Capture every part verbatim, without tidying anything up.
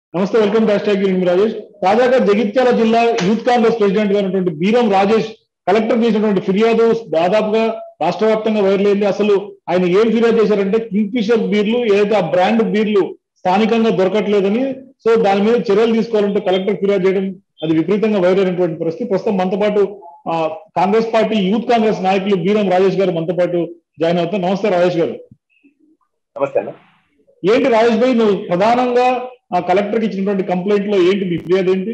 నమస్తే, welcome to hash tag U Rajesh. తాజాగా జగిత్యాల జిల్లా యూత్ కాంగ్రెస్ ప్రెసిడెంట్ గారు బీరం రాజేష్ కలెక్టర్ చేసినటువంటి ఫిర్యాదు దాదాపుగా రాష్ట్ర వ్యాప్తంగా వైరల్ అయింది. అసలు ఆయన ఏం ఫిర్యాదు చేశారంటే కింగ్ఫిషర్ బీర్లు ఏదైతే ఆ బ్రాండ్ బీర్లు స్థానికంగా దొరకట్లేదని, సో దాని మీద చర్యలు తీసుకోవాలంటే కలెక్టర్ ఫిర్యాదు చేయడం అది విపరీతంగా వైరల్ అయినటువంటి పరిస్థితి. ప్రస్తుతం మనతో పాటు ఆ కాంగ్రెస్ పార్టీ యూత్ కాంగ్రెస్ నాయకులు బీరం రాజేష్ గారు మనతో పాటు జాయిన్ అవుతారు. నమస్తే రాజేష్ గారు. నమస్తే అన్న. ఏంటి రాజేష్ భాయ్, నువ్వు ప్రధానంగా ఆ కలెక్టర్ కి ఇచ్చినటువంటి కంప్లైంట్ లో ఏంటి మీ ఫిర్యాదు ఏంటి?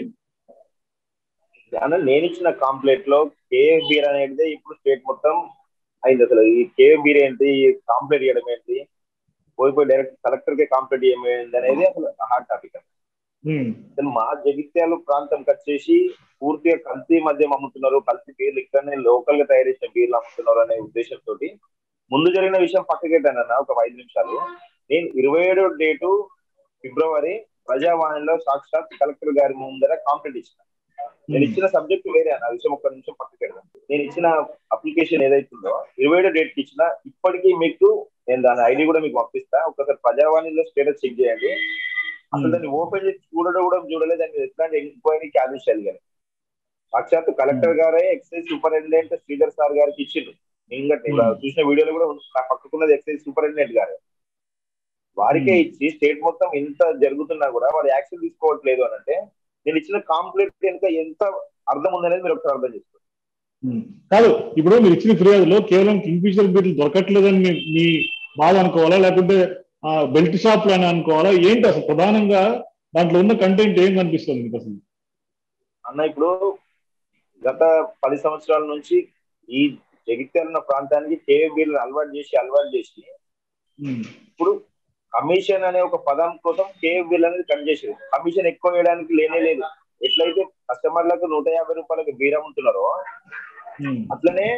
అన్న, నేను ఇచ్చిన కంప్లైంట్ లో కేఎఫ్ బీర్ అనేది ఇప్పుడు స్టేట్ మొత్తం అయింది. అసలు ఈ కేఎఫ్ బీర్ ఏంటి, కంప్లైంట్ చేయడం ఏంటి, పోయి పోయి డైరెక్ట్ కలెక్టర్ కే కంప్లైంట్ చేయడం అనేది అసలు హాట్ టాపిక్. అసలు మా జగిత్యాల ప్రాంతం వచ్చేసి పూర్తిగా కల్తీ మద్యం అమ్ముతున్నారు, కల్తీ బీర్లు ఇక్కడనే లోకల్ గా తయారు చేసిన బీర్లు అమ్ముతున్నారు అనే ఉద్దేశంతో ముందు జరిగిన విషయం పక్కకెట్టానన్న ఒక ఐదు నిమిషాలు. నేను ఇరవై ఏడో డేటు ఫిబ్రవరి ప్రజావాణిలో సాక్షాత్ కలెక్టర్ గారి ముందర కంప్లైంట్ ఇచ్చిన. నేను ఇచ్చిన సబ్జెక్ట్ వేరే అన్న, విషయం ఒక్క నిమిషం పక్కకెడదాం. నేను ఇచ్చిన అప్లికేషన్ ఏదైతుందో ఇరవై ఏడో డేట్ ఇచ్చిన, ఇప్పటికీ మీకు నేను దాని ఐడి కూడా మీకు పంపిస్తా. ఒకసారి ప్రజావాణిలో స్టేటస్ చెక్ చేయండి. అసలు దాన్ని ఓపెన్ చేసి చూడడం కూడా చూడలేదు, దాన్ని ఎట్లాంటి ఎంక్వైరీకి ఆదేశాలు కానీ సాక్షాత్ కలెక్టర్ గారే ఎక్సైజ్ సూపరింటెండెంట్ శ్రీధర్ సార్ గారికి ఇచ్చిండు. ఇంకా చూసిన వీడియోలో కూడా నా పక్కకున్నది ఎక్సైజ్ సూపరింటెండెంట్ గారు, వారికే ఇచ్చి స్టేట్ మొత్తం ఇంత జరుగుతున్నా కూడా వాళ్ళు యాక్షన్ తీసుకోవట్లేదు అని అంటే నేను ఇచ్చిన కాంప్లైంట్ కనుక ఎంత అర్థం ఉందనేది మీరు ఒకసారి అర్థం చేసుకోండి. కాదు, ఇప్పుడు మీరు ఇచ్చిన ఫిర్యాదులో కేవలం కింగ్ఫిషర్ బీర్లు దొరకట్లేదని మీ బాధ అనుకోవాలా, లేకుంటే ఆ బెల్ట్ షాప్లు అని అనుకోవాలా, ఏంటి అసలు ప్రధానంగా దాంట్లో ఉన్న కంటెంట్ ఏం కనిపిస్తుంది మీకు అసలు? అన్న, ఇప్పుడు గత పది సంవత్సరాల నుంచి ఈ జగిత్యాల ప్రాంతానికి కేఎఫ్ బీర్లు అలవాటు చేసి అలవాటు చేసి ఇప్పుడు కమిషన్ అనే ఒక పదం కోసం కేఎఫ్ బీర్లు అనేది కట్ చేసేది. కమిషన్ ఎక్కువ వేయడానికి లేనే లేదు. ఎట్లయితే కస్టమర్లకు నూట యాభై రూపాయలకు బీర్ అమ్ముతున్నారో అట్లనే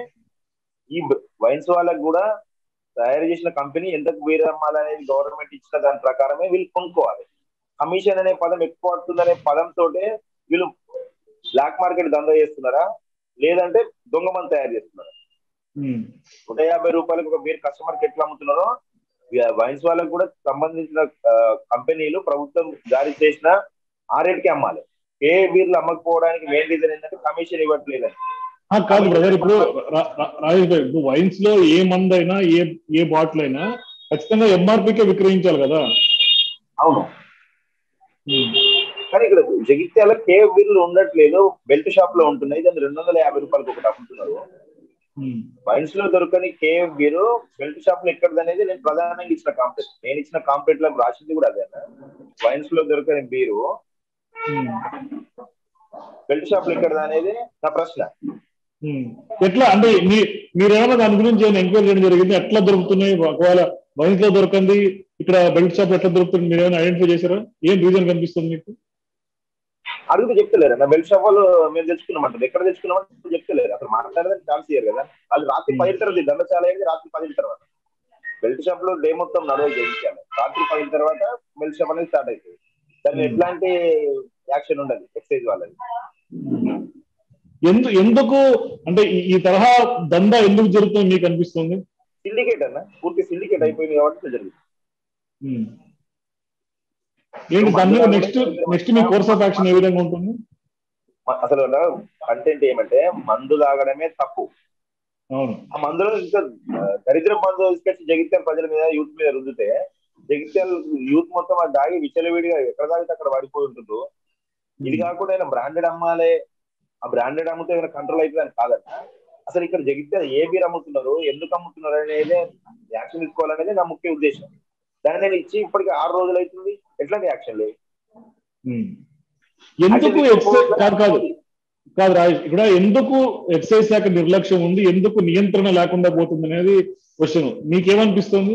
ఈ వైన్స్ వాళ్ళకు కూడా తయారు చేసిన కంపెనీ ఎంతకు బీర్ అమ్మాలనేది గవర్నమెంట్ ఇచ్చిన దాని ప్రకారమే వీళ్ళు కొనుక్కోవాలి. కమిషన్ అనే పదం ఎక్కువ పడుతుందనే పదంతో వీళ్ళు బ్లాక్ మార్కెట్ దందా చేస్తున్నారా, లేదంటే దొంగ మంది తయారు చేస్తున్నారా? నూట యాభై రూపాయలకు ఒక బీర్ కస్టమర్కి ఎట్లా అమ్ముతున్నారో వైన్స్ వాళ్ళకు కూడా సంబంధించిన కంపెనీలు ప్రభుత్వం జారీ చేసిన ఆ రేట్కి అమ్మాలి. ఏ బీర్లు అమ్మకపోవడానికి మెయిన్ రీజన్ ఏంటంటే కమిషన్ ఇవ్వట్లేదని. కాదు బ్రదర్, ఇప్పుడు రాజేష్ భాయ్, ఇప్పుడు వైన్స్ లో ఏ మందు అయినా ఏ ఏ బాటిల్ అయినా ఖచ్చితంగా ఎంఆర్పీకే విక్రయించాలి కదా? అవును, కానీ ఇక్కడ జగిత్యాల కేఎఫ్ బీర్లు ఉండట్లేదు, బెల్ట్ షాప్ లో ఉంటున్నాయి. దాన్ని రెండు వందల యాభై రూపాయలకు ఒకటి అమ్ముతున్నారు. వైన్స్ లో దొరకని కేఎఫ్ బీరు బెల్ట్ షాప్ లో ఎక్కడది అనేది నేను ప్రధానంగా ఇచ్చిన కాంప్లైంట్. నేను ఇచ్చిన కాంప్లైంట్ లో రాసింది కూడా అదే. వైన్స్ లో దొరకని బీరు బెల్ట్ షాప్ లో ఎక్కడది అనేది నా ప్రశ్న. ఎట్లా అంటే మీరేమన్నా దాని గురించి ఎంక్వైరీ చేయడం జరిగింది? ఎట్లా దొరుకుతున్నాయి? ఒకవేళ వైన్స్ లో దొరకంది ఇక్కడ బెల్ట్ షాప్ ఎట్లా దొరుకుతుంది మీరు ఏమైనా ఐడెంటిఫై చేశారా? ఏం రీజన్ కనిపిస్తుంది మీకు? అడిగితే చెప్తలేరు నా బెల్ట్ షాప్ వాళ్ళు మేము తెచ్చుకున్నామంటారు. ఎక్కడ తెచ్చుకున్నామంటే చెప్తలేరు. అసలు మాట్లాడదని ఛాన్స్ ఇయ్యారు కదా. వాళ్ళు రాత్రి పది తర్వాత దండశాల అయింది, రాత్రి పది తర్వాత బెల్ట్ షాప్ లో డే మొత్తం నడవ చేయించాలి. రాత్రి పది తర్వాత బెల్ట్ షాప్ అనేది స్టార్ట్ అవుతుంది. దాన్ని ఎట్లాంటి యాక్షన్ ఉండదు ఎక్సైజ్ వాళ్ళది. ఎందు ఎందుకు అంటే ఈ తరహా దందా ఎందుకు జరుగుతుంది మీకు అనిపిస్తుంది? సిండికేట్ అన్న, పూర్తి సిండికేట్ అయిపోయింది కాబట్టి జరుగుతుంది. ఏంటి దాని మీద నెక్స్ట్ నెక్స్ట్ మీ కోర్స్ ఆఫ్ యాక్షన్ ఏ విధంగా ఉంటుంది? అసలు కంటెంట్ ఏమంటే మందు తాగడమే తప్పు. ఆ మందులో ఇంకా దరిద్ర మందు తీసుకొచ్చి జగిత్యాల ప్రజల మీద యూత్ మీద రుద్దితే జగిత్యాల యూత్ మొత్తం అది దాగి విచ్చలవిడిగా ఎక్కడ తాగితే అక్కడ పడిపోయి ఉంటుందో. ఇది కాకుండా ఆయన బ్రాండెడ్ అమ్మాలి, ఆ బ్రాండెడ్ అమ్మితే ఏమైనా కంట్రోల్ అవుతుందని కాదన్న. అసలు ఇక్కడ జగిత్యాల ఏ బీర్ అమ్ముతున్నారు, ఎందుకు అమ్ముతున్నారు అనేది యాక్షన్ తీసుకోవాలనేది నా ముఖ్య ఉద్దేశం. దాన్ని నేను ఇచ్చి ఇప్పటికి ఆరు రోజులు అవుతుంది, ఎట్లాంటి యాక్షన్ లేదు. ఎందుకు ఎక్సైజ్ కాదు కాదు కాదు రాజేష్, ఇక్కడ ఎందుకు ఎక్సైజ్ శాఖ నిర్లక్ష్యం ఉంది, ఎందుకు నియంత్రణ లేకుండా పోతుంది అనేది క్వశ్చన్. మీకేమనిపిస్తుంది?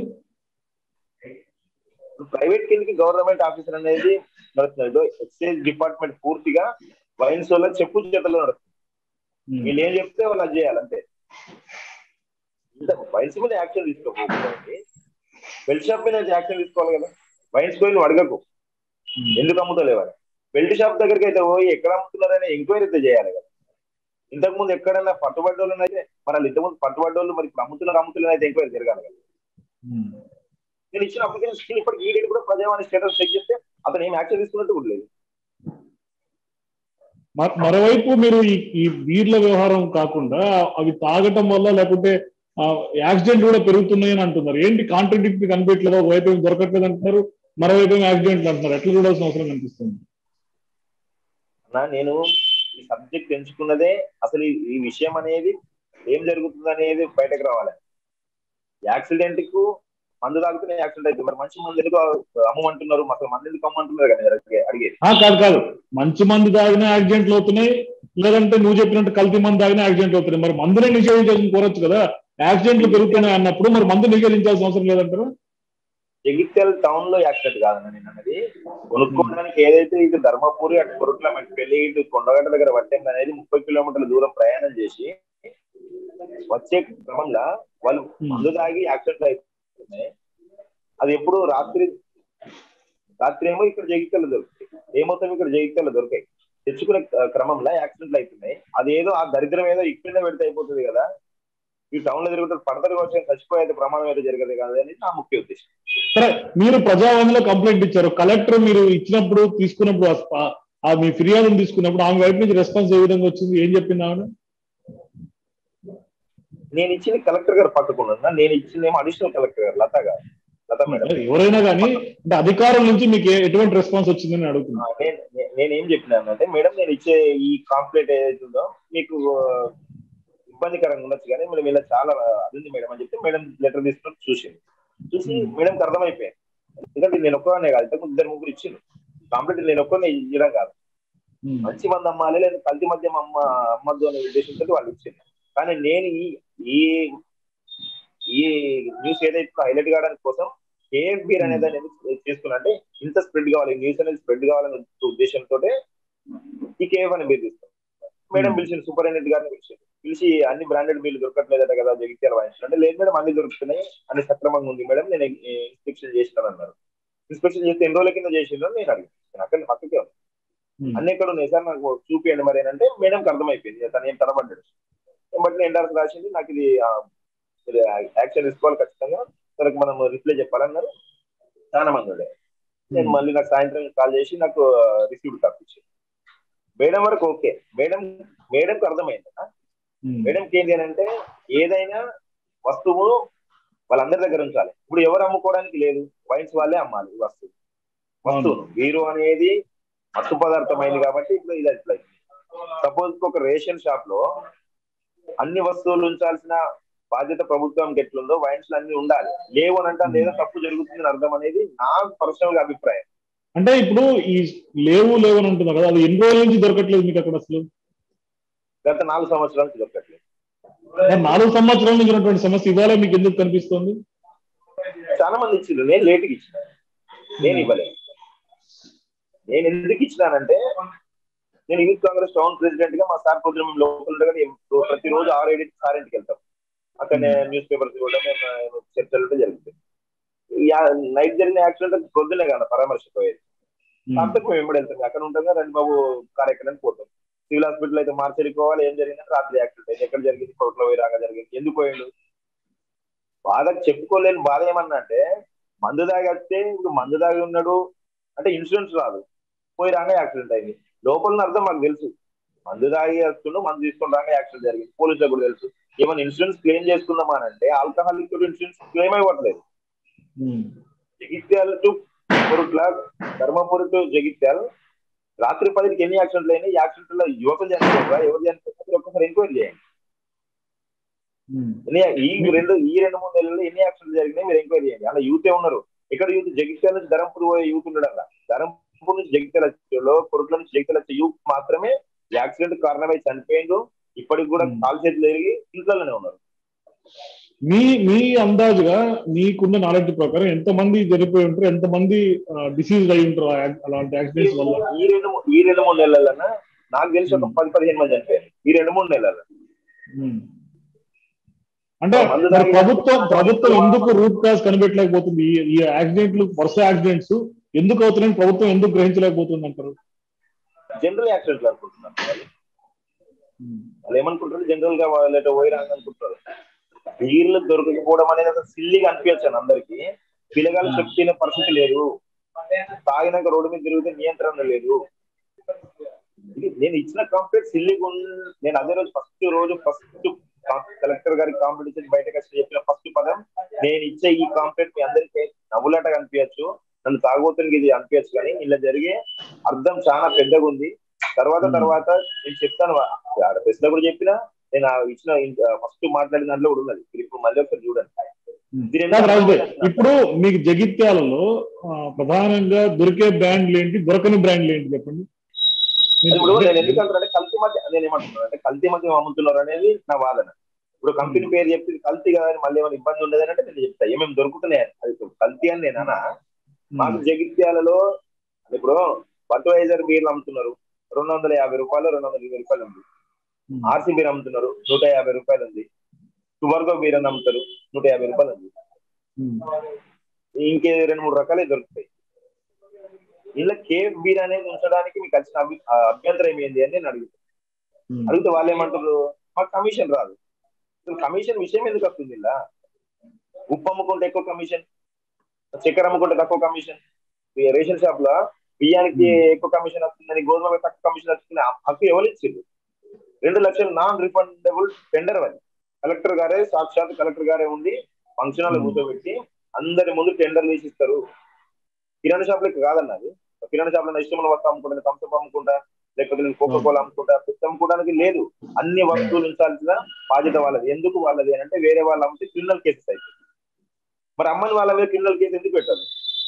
ప్రైవేట్ కిందకి గవర్నమెంట్ ఆఫీసర్ అనేది నడుస్తున్నాడు. ఎక్సైజ్ డిపార్ట్మెంట్ పూర్తిగా వైన్స్ వల్ల చెప్పు చేతల్లో నడుస్తుంది. వీళ్ళు ఏం చెప్తే వాళ్ళు అది చేయాలంటే ఇంత వైన్స్ మీద యాక్షన్ తీసుకోకపోతే బెల్ట్ షాప్ మీద యాక్షన్ తీసుకోవాలి కదా. వైన్స్ పోయి నువ్వు అడగకు ఎందుకు అమ్ముతలేవని. బెల్ట్ షాప్ దగ్గరికి అయితే పోయి ఎక్కడ అమ్ముతున్నారనే ఎంక్వైరీ అయితే చేయాలి కదా. ఇంతకు ముందు ఎక్కడైనా పట్టుబడ్డోళ్ళు అయితే మరి వాళ్ళు ఇంతకుముందు పట్టుబడ్డోళ్ళు మరి ఇప్పుడు అమ్ముతున్నారు అమ్ముతున్నారు అయితే ఎంక్వైరీ జరగాలి కదా. నేను ఇచ్చిన అప్లికేషన్ స్కిల్ ఇప్పటికి ఈ డేట్ కూడా ప్రజావాణి స్టేటస్ చెక్ చేస్తే అతను ఏం యాక్షన్ తీసుకున్నట్టు కూడా లేదు. మరోవైపు మీరు ఈ ఈ బీర్ల వ్యవహారం కాకుండా అవి తాగటం వల్ల లేకుంటే యాక్సిడెంట్ కూడా పెరుగుతున్నాయని అంటున్నారు. ఏంటి కాంట్రడిక్ట్ కనిపించలేదు? ఒకవైపు ఏం దొరకట్లేదు అంటున్నారు, మరోవైపు ఏం యాక్సిడెంట్లు అంటున్నారు. ఎట్లా చూడాల్సిన అవసరం కనిపిస్తుంది? నేను ఈ సబ్జెక్ట్ ఎంచుకున్నదే అసలు ఈ విషయం అనేది ఏం జరుగుతుంది అనేది బయటకు రావాలి. యాక్సిడెంట్ కు మందు తాగుతూనే యాక్సిడెంట్ అయితే మరి మంచి మంది ఎందుకు అమ్మంటున్నారు? అసలు మంది ఎందుకు అమ్మంటున్నారు కదా అడిగేది. కాదు కాదు మంచి మంది తాగినా యాక్సిడెంట్లు అవుతున్నాయి, లేదంటే నువ్వు చెప్పినట్టు కల్తీ మంది తాగినా యాక్సిడెంట్లు అవుతున్నాయి. మరి మందునే నిషేధించాల్సి కోరొచ్చు కదా. యాక్సిడెంట్లు పెరుగుతున్నాయి అన్నప్పుడు మరి మందు నిషేధించాల్సిన అవసరం లేదంటారు. జగిత్యాల టౌన్ లో యాక్సిడెంట్ కాదన్న నేను అన్నది. కొనుక్కోవడానికి ఏదైతే ఇటు ధర్మపురి అటు కొరుట్ల పెళ్లి ఇటు కొండగట్ట దగ్గర పట్టింది అనేది ముప్పై కిలోమీటర్ల దూరం ప్రయాణం చేసి వచ్చే క్రమంగా వాళ్ళు మందు తాగి యాక్సిడెంట్ అవుతున్నాయి. అది ఎప్పుడు రాత్రి రాత్రి ఏమో ఇక్కడ జగిత్యాల దొరుకుతాయి, ఏమవుతాయి ఇక్కడ జగిత్యాల దొరికాయి. తెచ్చుకునే క్రమంలో యాక్సిడెంట్లు అవుతున్నాయి. అదేదో ఆ దరిద్రం ఏదో ఇక్కడనే పెడితే అయిపోతుంది కదా, ఈ టౌన్ లో తిరుగుతారు పడతారు వచ్చి చచ్చిపోయే ప్రమాదం అయితే జరగదు కదా అనేది నా ముఖ్య ఉద్దేశం. సరే, మీరు ప్రజావాణిలో కంప్లైంట్ ఇచ్చారు. కలెక్టర్ మీరు ఇచ్చినప్పుడు తీసుకున్నప్పుడు ఆ మీ ఫిర్యాదును తీసుకున్నప్పుడు ఆమె వైపు నుంచి రెస్పాన్స్ ఏ విధంగా వచ్చింది? ఏం చెప్పింది ఆమె? నేను ఇచ్చింది కలెక్టర్ గారు పట్టుకున్నా, నేను ఇచ్చింది ఏమో అడిషనల్ కలెక్టర్ గారు లత గారు. లత మేడం ఎవరైనా కానీ అంటే అధికారుల నుంచి మీకు ఎటువంటి రెస్పాన్స్ వచ్చిందని అడుగుతున్నా. నేనేం చెప్పినానంటే, మేడం నేను ఇచ్చే ఈ కాంప్లైంట్ ఏదైతే ఉందో మీకు ఇబ్బందికరంగా ఉండొచ్చు కానీ మేడం ఇలా చాలా అది మేడం అని చెప్తే మేడం లెటర్ తీసుకుని చూసింది. చూసి మేడంకి అర్థమైపోయింది. ఎందుకంటే నేను ఒక్కనే కాదు, ఇంతకు ఇద్దరు ముగ్గురు ఇచ్చింది కాంప్లైంట్. నేను ఒక్కనే ఇవ్వడం కాదు, మంచి మంది అమ్మాలి లేదా కల్తీ మద్యం అమ్మ అమ్మద్దు అనే ఉద్దేశంతో వాళ్ళు ఇచ్చింది. కానీ నేను ఈ ఈ న్యూస్ ఏదైతే హైలైట్ కావడానికి కోసం కేఎఫ్ బీర్ అనేది అనేది చేసుకున్నా అంటే ఇంత స్ప్రెడ్ కావాలి, న్యూస్ అనేది స్ప్రెడ్ కావాలనే ఉద్దేశంతో ఈ కేఎఫ్ అనే బీర్ తీసుకున్నాను. మేడం పిలిచింది, సూపరింటెండెంట్ గారిని పిలిచింది. పిలిచి అన్ని బ్రాండెడ్ బీర్లు దొరకట్లేదట కదా జగిత్యాల వాయించిన అంటే, లేదు మేడం అన్ని దొరుకుతున్నాయి, అన్ని సక్రమంగా ఉంది మేడం, నేను ఇన్స్పెక్షన్ చేసినాను అన్నారు. ఇన్స్పెక్షన్ చేస్తే ఎన్ని రోజుల కింద చేసిందో నేను అడిగాను. అక్కడ పక్కకే ఉంది, అన్ని ఎక్కడ ఉన్నాయి సార్ నాకు చూపియండి మరి అంటే మేడంకి అర్థమైపోయింది తను ఏం తడబడ్డాడు. బట్ నేను ఎండార్స్ రాసింది, నాకు ఇది యాక్షన్ తీసుకోవాలి ఖచ్చితంగా, తనకు మనం రిప్లై చెప్పాలన్నారు. చాలా మంది ఉండే. నేను మళ్ళీ నాకు సాయంత్రం కాల్ చేసి నాకు రిసీవ్డ్ కాపీ ఇచ్చింది. మేడం వరకు ఓకే, మేడం మేడంకి అర్థమైంది. మేడంకి ఏంటి అని అంటే ఏదైనా వస్తువు వాళ్ళందరి దగ్గర ఉంచాలి. ఇప్పుడు ఎవరు అమ్ముకోవడానికి లేదు, వైన్స్ వాళ్ళే అమ్మాలి వస్తువు వస్తువును. బీరు అనేది మత్తు పదార్థం అయింది కాబట్టి ఇప్పుడు ఇది అట్లా. సపోజ్ ఒక రేషన్ షాప్ లో అన్ని వస్తువులు ఉంచాల్సిన బాధ్యత ప్రభుత్వానికి ఎట్లుందో వైన్స్ లో అన్ని ఉండాలి. లేవు అని అంటే ఏదో తప్పు జరుగుతుందని అర్థం అనేది నా పర్సనల్ గా అభిప్రాయం. అంటే ఇప్పుడు ఈ లేవు లేవు అని అంటున్నారు కదా, అది ఎన్ని రోజుల నుంచి దొరకట్లేదు మీకు అక్కడ? అసలు గత నాలుగు సంవత్సరాల నుంచి దొరకట్లేదు. నాలుగు సంవత్సరాల నుంచి ఉన్నటువంటి సమస్య ఇవాళ మీకు ఎందుకు కనిపిస్తుంది? చాలా మంది ఇచ్చిండ్రు, నేను లేట్గా ఇచ్చిన, నేను ఇవ్వలేదు. నేను ఎందుకు ఇచ్చినానంటే నేను యూత్ కాంగ్రెస్ టౌన్ ప్రెసిడెంట్ గా మా సార్ ప్రోగ్రామ్ లోకల్ ప్రతిరోజు ఆరు ఏడింటికి సార్ ఇంటికి వెళ్తాం. అక్కడ న్యూస్ పేపర్స్ కూడా మేము చర్చలు జరుగుతాయి. నైట్ జరిగిన యాక్సిడెంట్ పొద్దునే కదా పరామర్శ పోయేది. అంతకు మేము ఎప్పుడు వెళ్తాం, అక్కడ ఉంటాం కదా రండి బాబు కార్యక్రమానికి పోతాం. సివిల్ హాస్పిటల్ అయితే మార్చరికి పోవాలి. ఏం జరిగిందంటే రాత్రి యాక్సిడెంట్ అయింది, ఎక్కడ జరిగింది, కోర్టులో పోయి రాగా జరిగింది, ఎందుకు పోయిండు బాధ చెప్పుకోలేని బాధ ఏమన్నా అంటే, మందు దాగి వస్తే ఇప్పుడు మందు దాగి ఉన్నాడు అంటే ఇన్సూరెన్స్ రాదు, పోయి రాగా యాక్సిడెంట్ అయింది. లోపల అర్థం మాకు తెలుసు, మందు దాగి వస్తుండో మందు తీసుకుని రాగా యాక్సిడెంట్ జరిగింది, పోలీసులకు కూడా తెలుసు. ఏమైనా ఇన్సూరెన్స్ క్లెయిమ్ చేసుకుందామా అంటే ఆల్కహాలిక్ తో ఇన్సూరెన్స్ క్లెయిమ్ అవ్వట్లేదు. జగిత్యాల టు కొరుట్ల, ధర్మపురి టు జగిత్యాల రాత్రి పదికి ఎన్ని యాక్సిడెంట్లు అయినాయి, యాక్సిడెంట్లో యువకులు చనిపోయారా, ఎవరు చనిపోయారు ఒక్కసారి ఎంక్వైరీ చేయండి. ఈ రెండు ఈ రెండు మూడు నెలల్లో ఎన్ని యాక్సిడెంట్లు జరిగినాయి మీరు ఎంక్వైరీ చేయండి. అలా యూతే ఉన్నారు. ఇక్కడ యూత్ జగిత్యాల నుంచి ధర్మపురి పోయే యూత్ ఉండడం, ధర్మపురి నుంచి జగిత్యాల వచ్చేలో కొరుట్ల నుంచి జగిత్యాల వచ్చే యూత్ మాత్రమే యాక్సిడెంట్ కారణమై చనిపోయిండు. ఇప్పటికి కూడా కాలు చేతులు ఎరిగి ఇంట్లోనే ఉన్నారు. మీ మీ అందాజుగా మీకున్న నాలెడ్జ్ ప్రకారం ఎంత మంది చనిపోయి ఉంటారు, ఎంత మంది డిసీజ్ అయి ఉంటారు అలాంటి యాక్సిడెంట్స్ వల్ల? ఈ రెండు ఈ రెండు మూడు నెలలన్నా నాకు తెలిసి ఒక పది పదిహేను మంది చనిపోయారు ఈ రెండు మూడు నెలల్లో. అంటే ప్రభుత్వం ప్రభుత్వం ఎందుకు రూట్ కాజ్ కనిపెట్టలేకపోతుంది? ఈ యాక్సిడెంట్లు వరుస యాక్సిడెంట్స్ ఎందుకు అవుతున్నాయని ప్రభుత్వం ఎందుకు గ్రహించలేకపోతుంది అంటారు? జనరల్ యాక్సిడెంట్లు అనుకుంటున్నారు వాళ్ళు. ఏమనుకుంటారు, జనరల్ గా లేకపోతే పోయి రాంగ్ అనుకుంటారు. బీర్లు దొరకకపోవడం అనేది అసలు సిల్లీగా అనిపించాను అందరికి. పిల్లగాలు చెప్పిన పరిస్థితి లేదు, తాగినాక రోడ్డు మీద తిరిగితే నియంత్రణ లేదు. ఇది నేను ఇచ్చిన కంప్లీట్ సిల్లిగా నేను అదే రోజు ఫస్ట్ రోజు ఫస్ట్ కలెక్టర్ గారికి కాంపిటీషన్ బయటకు వచ్చి చెప్పిన ఫస్ట్ పదం, నేను ఇచ్చే ఈ కాంప్లీట్ మీ అందరికీ నవ్వులాటగా అనిపించచ్చు, నన్ను తాగుబోతునికి ఇది అనిపించచ్చు, కానీ ఇలా జరిగే అర్థం చాలా పెద్దగా ఉంది. తర్వాత తర్వాత నేను చెప్తాను, ప్రెస్ లో కూడా చెప్పినా, నేను ఇచ్చిన ఫస్ట్ మాట్లాడిన దాంట్లో కూడా ఉన్నది. ఇప్పుడు మళ్ళీ ఒకసారి చూడండి. ఇప్పుడు మీకు జగిత్యాలలో ప్రధానంగా దొరికే బ్రాండ్లు ఏంటి, దొరకని బ్రాండ్లు ఏంటి చెప్పండి. ఇప్పుడు నేను ఎందుకంటే కల్తీ మధ్య నేను ఏమంటున్నాను అంటే కల్తీ మధ్య అమ్ముతున్నారు అనేది నా వాదన. ఇప్పుడు కంపెనీ పేరు చెప్పి కల్తీ కాదని మళ్ళీ ఏమైనా ఇబ్బంది ఉండదు అంటే నేను చెప్తా ఏమేమి దొరుకుతున్నాయి. అది కల్తీ అని నేనన్నా. మాకు జగిత్యాలలో ఇప్పుడు బడ్వైజర్ బీర్లు అమ్ముతున్నారు రెండు వందల యాభై రూపాయలు రెండు వందల ఇరవై రూపాయలు ఉంది. ఆర్సీ బీర్ అమ్ముతున్నారు నూట యాభై రూపాయలు ఉంది. టుబర్గో బీర్ అని అమ్ముతారు నూట యాభై రూపాయలు ఉంది. ఇంకే రెండు మూడు రకాలే దొరుకుతాయి. ఇలా కేఫ్ బీర్ అనేది ఉంచడానికి మీకు వచ్చిన అభ్యంతరం ఏంది అని నేను అడుగుతాను. అడిగితే వాళ్ళు ఏమంటారు, మాకు కమిషన్ రాదు. కమిషన్ విషయం ఎందుకు వస్తుంది? ఇలా ఉప్పు అమ్ముకుంటే ఎక్కువ కమిషన్, చక్కెర అమ్ముకుంటే తక్కువ కమిషన్, రేషన్ షాప్ లో బియ్యానికి ఎక్కువ కమిషన్ వస్తుందని, గోధుమ తక్కువ కమిషన్ వస్తుంది. హక్కు ఎవరు ఇచ్చింది? రెండు లక్షలు నాన్ రిఫండబుల్ టెండర్ అని కలెక్టర్ గారే, సాక్షాత్ కలెక్టర్ గారే ఉండి ఫంక్షన్ హాల్ కూర్చోబెట్టి అందరి ముందు టెండర్లు వేసి ఇస్తారు. కిరాణా షాప్ లెక్క కాదన్నది. కిరాణా షాప్ లో ఇష్టమైన వస్తువు అమ్ముకుంటా, నేను థమ్స్అప్ అమ్ముకుంటా, లేకపోతే నేను కోకా కోలా అమ్ముకుంటా, పెద్ద అమ్ముకోవడానికి లేదు. అన్ని వస్తువులు ఉంచాల్సిన బాధ్యత వాళ్ళది. ఎందుకు వాళ్ళది అని అంటే వేరే వాళ్ళు అమ్మితే క్రిమినల్ కేసెస్ అవుతాయి. మరి అమ్మని వాళ్ళ మీద క్రిమినల్ కేసు ఎందుకు పెట్టాలి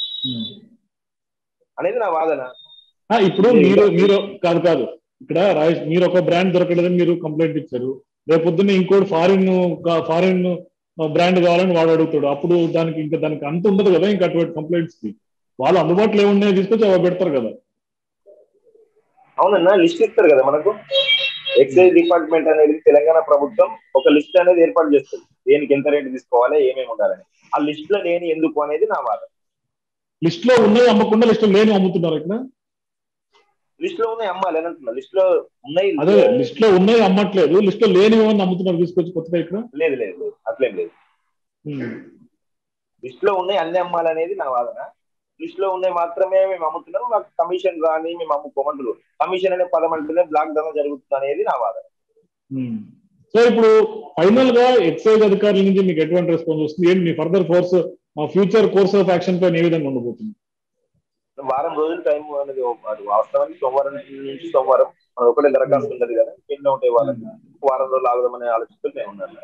అనేది నా వాదన. ఇప్పుడు మీరు మీరు కాదు కాదు ఇక్కడ రాజేష్, మీరు ఒక బ్రాండ్ దొరకలేదని మీరు కంప్లైంట్ ఇచ్చారు. రేపు పొద్దున్న ఇంకోటి ఫారిన్ ఫారిన్ బ్రాండ్ కావాలని వాడు అడుగుతాడు. అప్పుడు దానికి ఇంకా దానికి అంత ఉండదు కదా. ఇంకా అటువంటి కంప్లైంట్స్ కి వాళ్ళు అందుబాటులో ఏమున్నాయో తీసుకొచ్చి అవి పెడతారు కదా. అవునన్నా, లిస్ట్ ఇస్తారు కదా మనకు. ఎక్సైజ్ డిపార్ట్మెంట్ అనేది తెలంగాణ ప్రభుత్వం ఒక లిస్ట్ అనేది ఏర్పాటు చేస్తుంది, దేనికి ఎంత రేటు తీసుకోవాలి, ఏమేమి ఉండాలని. ఆ లిస్ట్ లో లేని ఎందుకు అనేది నా వాదన. లిస్ట్ లో ఉన్నాయి అమ్మకుండా లిస్ట్ లో లేని అమ్ముతున్నారు. ఇక్కడ లిస్ట్ లో ఉన్నాయి అమ్మాలి అని అంటున్నా. లిస్ట్ లో ఉన్నాయి, అదే లిస్ట్ లో ఉన్నాయి అమ్మట్లేదు, లిస్ట్ లో లేని అమ్ముతున్నారు తీసుకొచ్చి కొత్తగా. ఇక్కడ లేదు లేదు లేదు అట్లేం లేదు. లిస్ట్ లో ఉన్నాయి అన్ని అమ్మాలి అనేది నా వాదన. లిస్ట్ లో ఉన్నాయి మాత్రమే మేము అమ్ముతున్నాం, మాకు కమిషన్ రాని మేము అమ్ముకోమంటారు. కమిషన్ అనే పదం అంటేనే బ్లాక్ ధనం జరుగుతుంది అనేది నా వాదన. సో ఇప్పుడు ఫైనల్ గా ఎక్సైజ్ అధికారుల నుంచి మీకు ఎటువంటి రెస్పాన్స్ వస్తుంది? ఏంటి మీ further course, future course of action పైన ఏ విధంగా ఉండబోతుంది? వారం రోజులు టైం అనేది వాస్తవానికి సోమవారం నుంచి సోమవారం మన ఒకటే దరఖాస్తు ఉండదు కదా, ఎన్నో ఉంటాయి వాళ్ళకి. వారం రోజులు ఆగుదామనే ఆలోచిస్తూ మేము ఉన్నాను.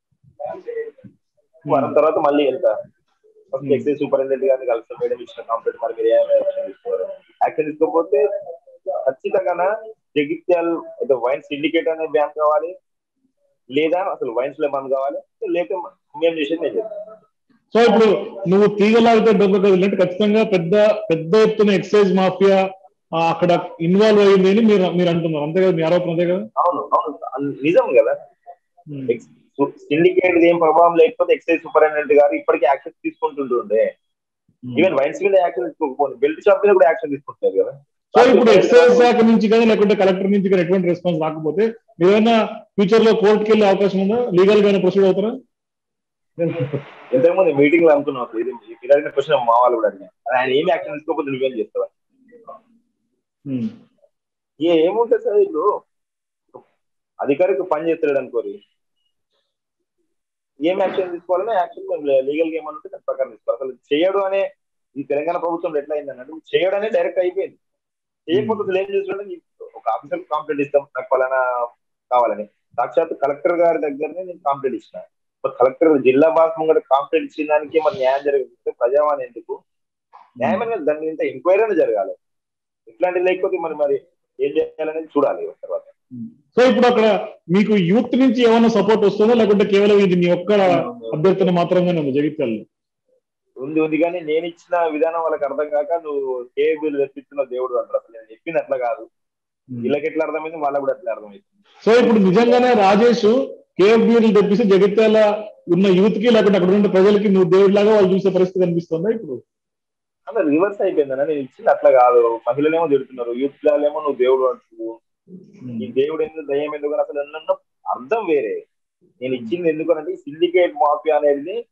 వారం తర్వాత మళ్ళీ వెళ్తా ఫస్ట్ ఎక్సైజ్ సూపరింటెండెంట్ గారిని కలిసి మేడం ఇచ్చిన కంప్లీట్ మరి మీరు ఏమైనా యాక్షన్ తీసుకోవాలి. యాక్షన్ తీసుకోకపోతే ఖచ్చితంగా జగిత్యాల అయితే వైన్ సిండికేట్ అనే బ్యాన్ కావాలి, లేదా అసలు వైన్స్ లో బంద్ కావాలి, లేక మేము చేసేది నేను చెప్తాను. సో ఇప్పుడు నువ్వు తీగలాగితే డొక్క కదిలినట్టు ఖచ్చితంగా పెద్ద పెద్ద ఎత్తున ఎక్సైజ్ మాఫియా అక్కడ ఇన్వాల్వ్ అయ్యింది అని మీరు మీరు అంటున్నారు, అంతే కదా? మీ ఆరోపణ అంతే కదా? అవును అవును నిజం కదా. సిండికేట్ ఏం ప్రభావం లేకపోతే ఎక్సైజ్ సూపరింటెండెంట్ గారు ఇప్పటికీ యాక్షన్ తీసుకుంటుండే. ఈవెన్ వైన్స్ మీద యాక్షన్ తీసుకోకపోతే బెల్ట్ షాప్ మీద కూడా యాక్షన్ తీసుకుంటారు కదా. సో ఇప్పుడు ఎక్సైజ్ శాఖ నుంచి కానీ లేకుంటే కలెక్టర్ నుంచి కానీ ఎటువంటి రెస్పాన్స్ రాకపోతే ఏదైనా ఫ్యూచర్ లో కోర్టుకి వెళ్ళే అవకాశం ఉందా? లీగల్ గానే ప్రొసీడ్ అవుతారా? ఇంతకుముందు మీటింగ్ లో అనుకున్నాం, ఇది క్వశ్చన్ మా వాళ్ళు కూడా అడిగారు, ఆయన ఏమి యాక్షన్ తీసుకోకపోతే నువ్వేం చేస్తావా? ఏముంటుంది సార్, ఇప్పుడు అధికారికి పని చేస్తాడు అనుకోరి, ఏం యాక్షన్ తీసుకోవాలనే యాక్షన్ లీగల్ గా ఏమన్నా దాని ప్రకారం తీసుకోవాలి. అసలు చేయడు అనే ఈ తెలంగాణ ప్రభుత్వం ఎట్లా అయిందన్నట్టు చేయడం అనే డైరెక్ట్ అయిపోయింది. చేయకపోతే అసలు ఏం చేస్తుంటే ఒక ఆఫీసర్ కంప్లైంట్ ఇస్తాం నాకు పలానా కావాలని, సాక్షాత్ కలెక్టర్ గారి దగ్గరనే నేను కంప్లైంట్ ఇచ్చిన. కలెక్టర్ జిల్లా బాస్ ముంగట కంప్లైంట్ ఇచ్చిన దానికి మరి న్యాయం జరగకపోతే ప్రజావాణి ఎందుకు? న్యాయమైన దాని మీద ఎంక్వైరీ అనేది జరగాలి. ఇట్లాంటివి లేకపోతే మరి మరి ఏం చేయాలనేది చూడాలి తర్వాత. సో ఇప్పుడు అక్కడ మీకు యూత్ నుంచి ఏమైనా సపోర్ట్ వస్తుందో లేకుంటే కేవలం ఇది మీ ఒక్క అభ్యర్థన మాత్రమే ఉంది జగిత్యాలలో? ఉంది ఉంది కానీ నేను ఇచ్చిన విధానం వాళ్ళకి అర్థం కాక నువ్వు ఏ బిల్లు తెప్పిస్తున్న దేవుడు అంటారు. అసలు నేను చెప్పింది అట్లా కాదు, వీళ్ళకి ఎట్లా అర్థమైంది వాళ్ళకి కూడా అట్లా అర్థమైంది. సో ఇప్పుడు నిజంగానే రాజేష్ కేఎఫ్ బిల్లు తెప్పిస్తే జగిత్యాల ఉన్న యూత్ కి లేకుంటే అక్కడ ఉన్న ప్రజలకి నువ్వు దేవుడి లాగా వాళ్ళు చూసే పరిస్థితి కనిపిస్తుందా ఇప్పుడు? అలా రివర్స్ అయిపోయిందన్న, నేను ఇచ్చింది అట్లా కాదు. మహిళలేమో తిడుతున్నారు, యూత్ ఏమో నువ్వు దేవుడు అంటున్నావు. ఈ దేవుడు ఎందుకు దయ్యం ఎందుకు అసలు అర్థం వేరే. నేను ఇచ్చింది ఎందుకనంటే సిండికేట్ మాఫియా అనేది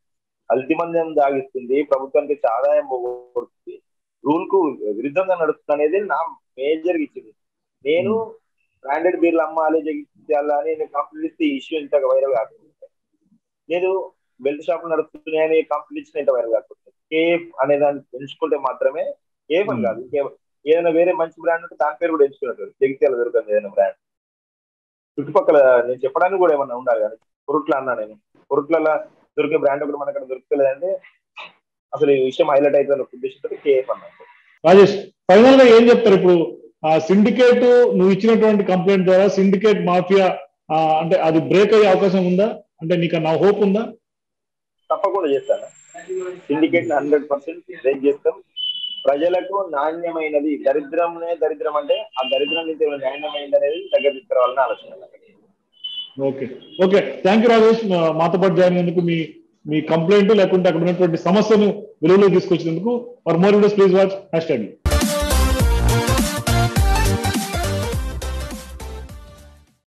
కల్తీ మందం దాగిస్తుంది, ప్రభుత్వానికి చాలా ఆదాయం పోగొడుతుంది, రూల్ కు విరుద్ధంగా నడుస్తుంది అనేది నా మేజర్ ఇచ్చింది. నేను బ్రాండెడ్ బీర్లు అమ్మాలి జగిత్యాలని నేను కంప్లీట్ ఇస్తే ఈ ఇష్యూ ఇంత వైరల్ కాకుండా, నేను బెల్ట్ షాపులు నడుస్తున్నాయని కంప్లీట్ ఇచ్చిన ఇంత వైరల్ కాకుండా, కేఎఫ్ అనే దాన్ని ఎంచుకుంటే మాత్రమే, కేఎఫ్ అని కాదు ఇంకే ఏదైనా వేరే మంచి బ్రాండ్ ఉంటే దాని పేరు కూడా ఎంచుకున్నట్టు, జగిత్యాల దొరకదు ఏదైనా బ్రాండ్ చుట్టుపక్కల నేను చెప్పడానికి కూడా ఏమన్నా ఉండాలి కానీ పొరుట్ల అన్నా నేను పొరుట్లలో దొరికే బ్రాండ్ కూడా మనకు అక్కడ దొరుకుతలేదంటే అసలు ఈ విషయం హైలైట్ అవుతుంది ఉద్దేశంతో కేఎఫ్ అన్నట్టు. రాజేష్, ఫైనల్ గా ఏం చెప్తారు ఇప్పుడు? ఆ సిండికేట్ నువ్వు ఇచ్చినటువంటి కంప్లైంట్ ద్వారా సిండికేట్ మాఫియా అంటే అది బ్రేక్ అయ్యే అవకాశం ఉందా? అంటే నీకు నా హోప్ ఉందా? తప్పకుండా చేస్తాను. సిండికేట్ హండ్రెడ్ పర్సెంట్ బ్రేక్ చేస్తాం. ప్రజలకు నాణ్యమైనది, దరిద్రమే దరిద్రం అంటే ఆ దరిద్రం నుంచి నాణ్యమైనది అనేది దగ్గర తీసుకురావాలని ఆలోచన. Okay okay thank you Rajesh, మాతో పాటు జాయిన్ అయినందుకు, మీ మీ కంప్లైంట్ లేకుంటే అక్కడ ఉన్నటువంటి సమస్యను వెలుగులోకి తీసుకొచ్చినందుకు. For more videos please watch hash tag.